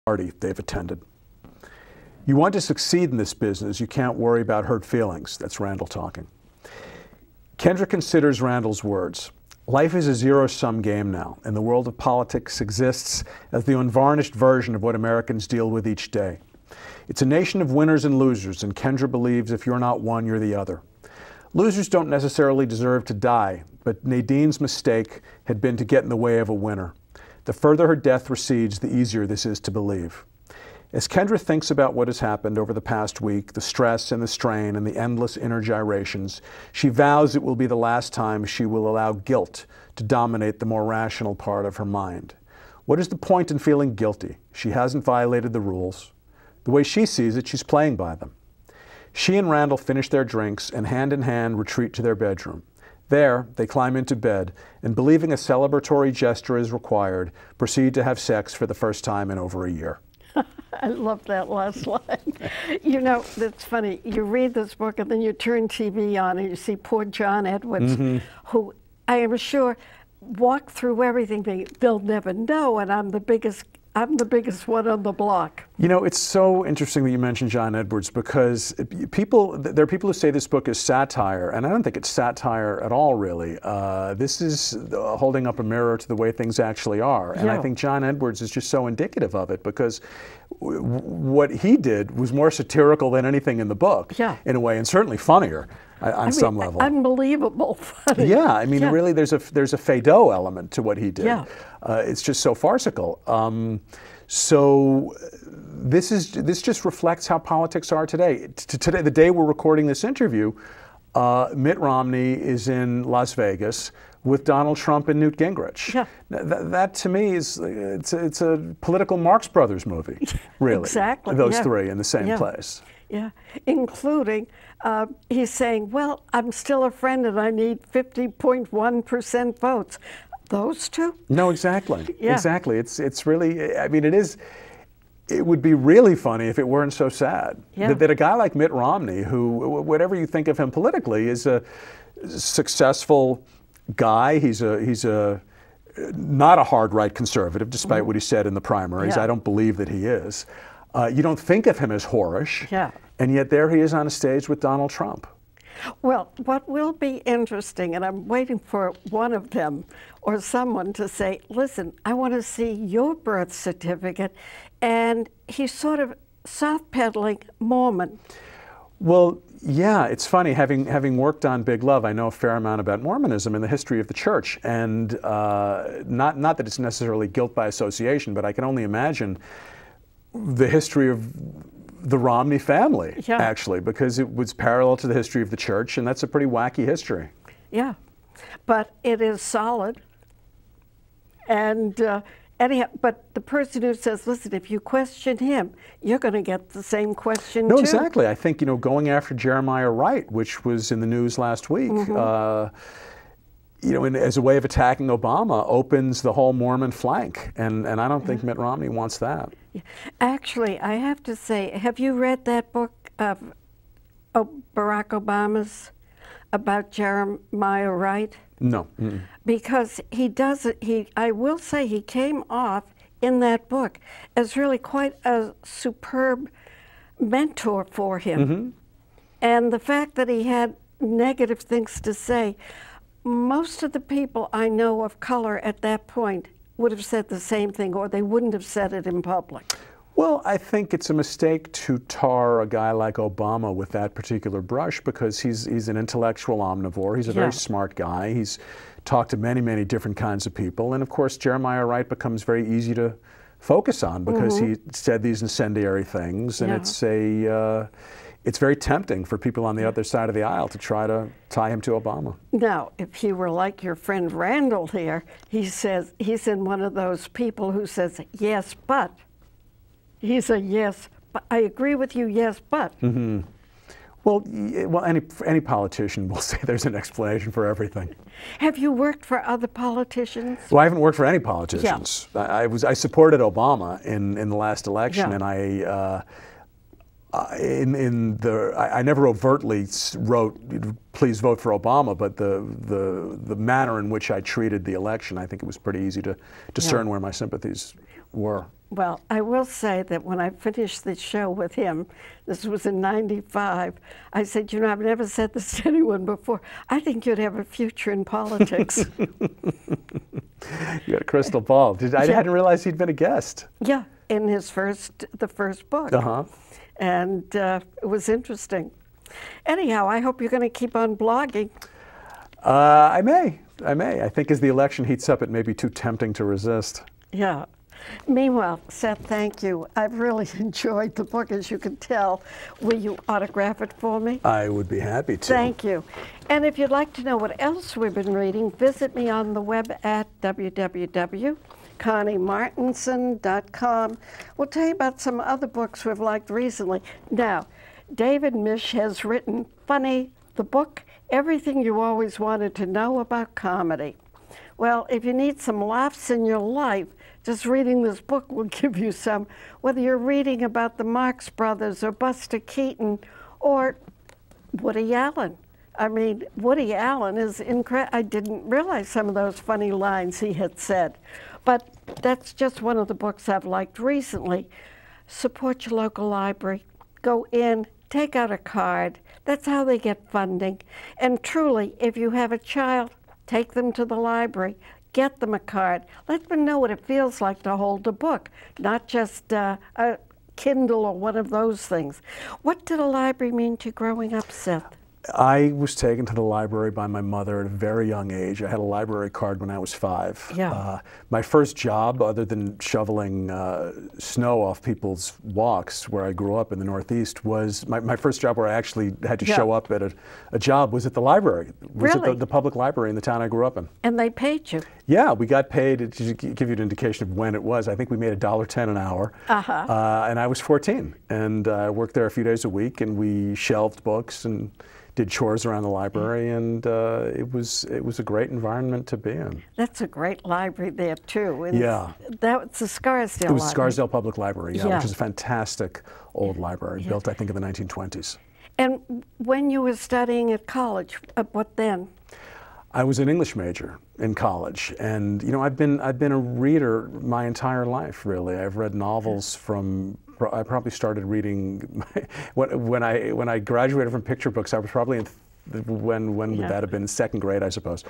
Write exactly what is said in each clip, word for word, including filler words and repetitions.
party they've attended. You want to succeed in this business, you can't worry about hurt feelings. That's Randall talking. Kendra considers Randall's words. Life is a zero-sum game now, and the world of politics exists as the unvarnished version of what Americans deal with each day. It's a nation of winners and losers, and Kendra believes if you're not one, you're the other. Losers don't necessarily deserve to die, but Nadine's mistake had been to get in the way of a winner. The further her death recedes, the easier this is to believe. As Kendra thinks about what has happened over the past week, the stress and the strain and the endless inner gyrations, she vows it will be the last time she will allow guilt to dominate the more rational part of her mind. What is the point in feeling guilty? She hasn't violated the rules. The way she sees it, she's playing by them. She and Randall finish their drinks and hand in hand retreat to their bedroom. There, they climb into bed and, believing a celebratory gesture is required, proceed to have sex for the first time in over a year. I love that last line. You know, it's funny. You read this book and then you turn T V on and you see poor John Edwards, mm-hmm. who I am sure walked through everything. They, they'll never know, and I'm the biggest I'm the biggest one on the block. You know, it's so interesting that you mentioned John Edwards, because people, there are people who say this book is satire, and I don't think it's satire at all, really. Uh, this is holding up a mirror to the way things actually are. And yeah. I think John Edwards is just so indicative of it, because w what he did was more satirical than anything in the book, yeah. in a way, and certainly funnier on I mean, some level. Unbelievable funny. Yeah, I mean, yeah. really, there's a there's a Feydeau element to what he did. Yeah. Uh, it's just so farcical. Um, so this is this just reflects how politics are today. T today, the day we're recording this interview, uh, Mitt Romney is in Las Vegas with Donald Trump and Newt Gingrich. Yeah. Th that to me is it's a, it's a political Marx Brothers movie, really. Exactly. Those yeah. three in the same yeah. place. Yeah, including uh, he's saying, well, I'm still a friend and I need fifty point one percent votes. Those two? No, exactly. Yeah. Exactly. It's it's really, I mean, it is, it would be really funny if it weren't so sad. Yeah. That, that a guy like Mitt Romney, who, whatever you think of him politically, is a successful guy. He's a, he's a, not a hard right conservative, despite mm. what he said in the primaries. Yeah. I don't believe that he is. Uh, you don't think of him as whorish. Yeah. And yet there he is on a stage with Donald Trump. Well, what will be interesting, and I'm waiting for one of them or someone to say, listen, I want to see your birth certificate, and he's sort of soft-pedaling Mormon. Well, yeah, it's funny, having having worked on Big Love, I know a fair amount about Mormonism and the history of the church, and uh, not, not that it's necessarily guilt by association, but I can only imagine the history of the Romney family, yeah. actually, because it was parallel to the history of the church, and that's a pretty wacky history. Yeah, but it is solid. And uh, anyhow, but the person who says, listen, if you question him, you're going to get the same question no, too. No, exactly. I think, you know, going after Jeremiah Wright, which was in the news last week, mm-hmm. uh, you know, in, as a way of attacking Obama, opens the whole Mormon flank, and, and I don't think Mitt Romney wants that. Actually, I have to say, have you read that book of oh, Barack Obama's about Jeremiah Wright? No. Mm-mm. Because he does it, he, I will say he came off in that book as really quite a superb mentor for him. Mm-hmm. And the fact that he had negative things to say, most of the people I know of color at that point would have said the same thing, or they wouldn't have said it in public. Well, I think it's a mistake to tar a guy like Obama with that particular brush, because he's, he's an intellectual omnivore. He's a very yeah. smart guy. He's talked to many, many different kinds of people. And of course, Jeremiah Wright becomes very easy to focus on because mm-hmm. he said these incendiary things. And yeah. it's a, uh, it's very tempting for people on the other side of the aisle to try to tie him to Obama. Now, if he were like your friend Randall here, he says, he's in one of those people who says, yes, but. He's a yes, but I agree with you, yes, but. Mm-hmm. Well, well, any, any politician will say there's an explanation for everything. Have you worked for other politicians? Well, I haven't worked for any politicians. Yeah. I, I, was, I supported Obama in, in the last election, yeah. and I, uh, Uh, in, in the, I, I never overtly wrote, please vote for Obama, but the, the, the manner in which I treated the election, I think it was pretty easy to discern yeah. where my sympathies were. Well, I will say that when I finished the show with him, this was in ninety-five, I said, you know, I've never said this to anyone before. I think you'd have a future in politics. You got a crystal ball. Did, I yeah. hadn't realized he'd been a guest. Yeah, in his first, the first book. Uh-huh. And uh, it was interesting. Anyhow, I hope you're going to keep on blogging. Uh, I may. I may. I think as the election heats up, it may be too tempting to resist. Yeah. Meanwhile, Seth, thank you. I've really enjoyed the book, as you can tell. Will you autograph it for me? I would be happy to. Thank you. And if you'd like to know what else we've been reading, visit me on the web at w w w dot connie martinson dot com. We'll tell you about some other books we've liked recently. Now, David Misch has written Funny, the book, Everything You Always Wanted to Know About Comedy. Well, if you need some laughs in your life, just reading this book will give you some, whether you're reading about the Marx Brothers or Buster Keaton or Woody Allen. I mean, Woody Allen is incredible. I didn't realize some of those funny lines he had said. But that's just one of the books I've liked recently. Support your local library. Go in, take out a card. That's how they get funding. And truly, if you have a child, take them to the library. Get them a card. Let them know what it feels like to hold a book, not just uh, a Kindle or one of those things. What did a library mean to you growing up, Seth? I was taken to the library by my mother at a very young age. I had a library card when I was five. Yeah. Uh, my first job, other than shoveling uh, snow off people's walks where I grew up in the Northeast, was my, my first job where I actually had to yeah. show up at a, a job was at the library. Was really? at the, the public library in the town I grew up in. And they paid you? Yeah, we got paid, to give you an indication of when it was, I think we made a dollar ten an hour. Uh-huh. Uh, and I was fourteen. And I uh, worked there a few days a week, and we shelved books and did chores around the library, and uh, it was it was a great environment to be in. That's a great library there too. And yeah, that was the Scarsdale. It was library. Scarsdale Public Library, yeah, yeah, which is a fantastic old library, yeah. built I think in the nineteen twenties. And when you were studying at college, uh, what then? I was an English major in college, and you know I've been I've been a reader my entire life. Really, I've read novels from. I probably started reading when, when I when I graduated from picture books. I was probably in th when when would yeah. that have been? Second grade, I suppose.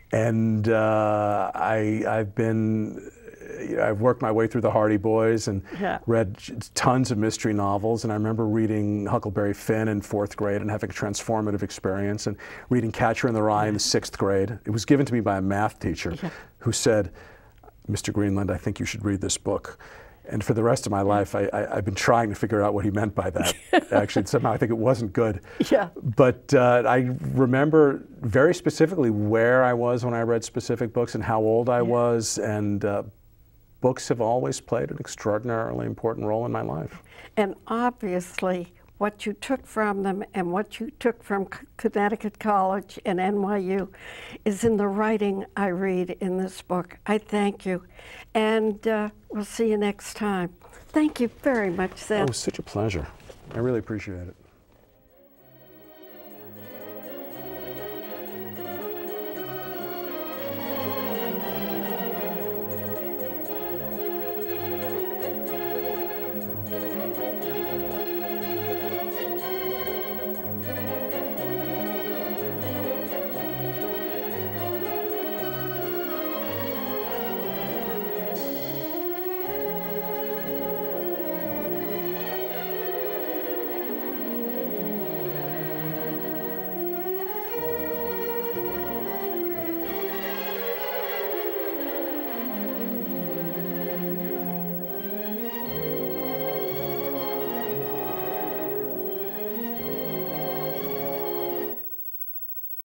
And uh, I I've been you know, I've worked my way through the Hardy Boys and yeah. read tons of mystery novels. And I remember reading Huckleberry Finn in fourth grade and having a transformative experience. And reading Catcher in the Rye in the sixth grade. It was given to me by a math teacher yeah. who said, "Mister Greenland, I think you should read this book." And for the rest of my life, I, I, I've been trying to figure out what he meant by that. Actually, somehow I think it wasn't good. Yeah. But uh, I remember very specifically where I was when I read specific books and how old I yeah. was. And uh, books have always played an extraordinarily important role in my life. And obviously, what you took from them and what you took from Connecticut College and N Y U is in the writing I read in this book. I thank you. And uh, we'll see you next time. Thank you very much, Seth. Oh, it was such a pleasure. I really appreciate it.